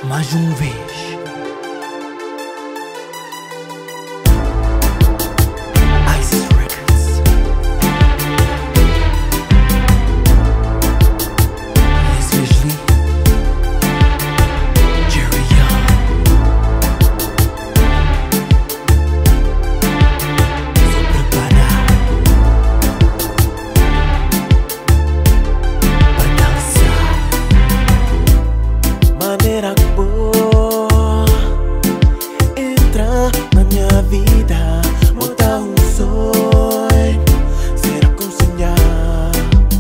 mais uma vez. Maneira boa entra na minha vida, botar sonho, será com sonhar.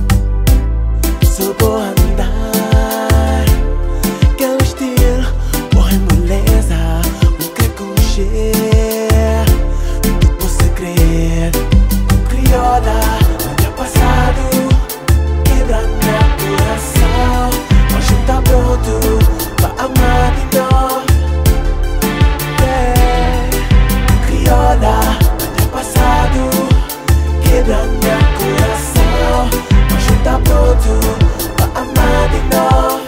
Só vou andar, aquele estilo, boa beleza, o que com cheiro, tudo você crer. Crioula, ano passado, quebra meu coração, hoje tá pronto pra amar de novo. Yeah. Crioula, ano passado, quebra meu coração, hoje tá pronto pra amar de novo.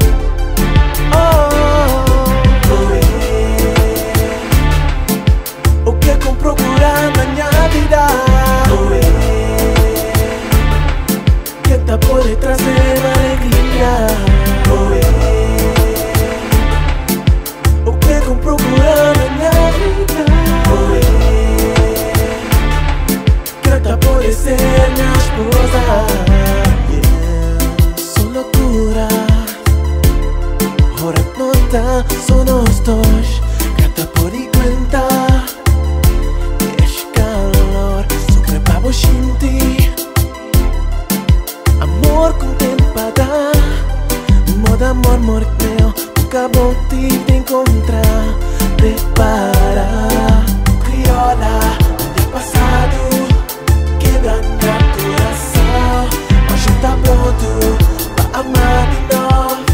O que com procurar na minha vida? Que tá pode trazer alegria? O que com procurar na minha vida? Que tá pode ser minha esposa? Só loucura, hora nota, só nós dois. Que tá pode aguentar este calor, só que pra vos sentir amor com tempo pra dar. Modo amor, amor meu, nunca vou te encontrar. Prepara, crioula, ano passado, quebra meu coração, hoje tá pronto pra amar de novo.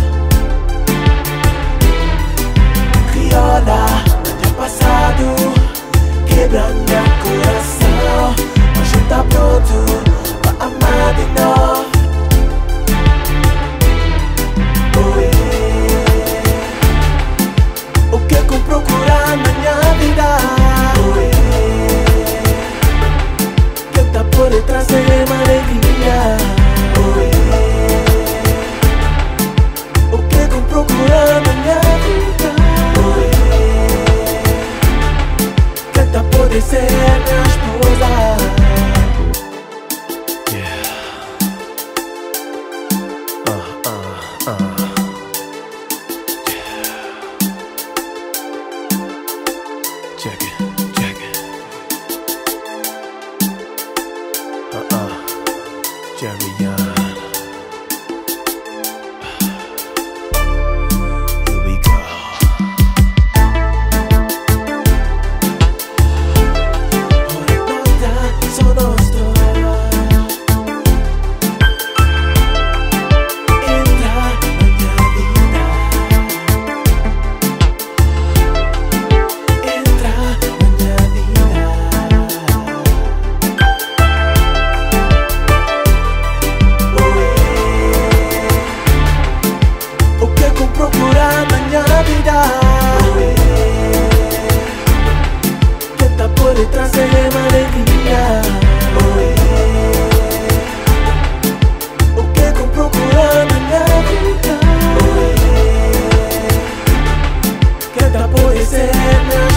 Crioula, ano passado, quebra meu coração, hoje tá pronto pra amar de novo. O que com procurar na minha vida? Que tá pode trazer uma alegria? O que com procurar na minha vida? Que tá pode ser minha esposa? Check it, check it. Jarrion. Here we go. Só nós dois. Entra na minha vida. Entra na minha vida. O que com procurar na minha vida? Que tá pode trazer uma alegria? O que com procurar na minha vida? Que tá pode ser minha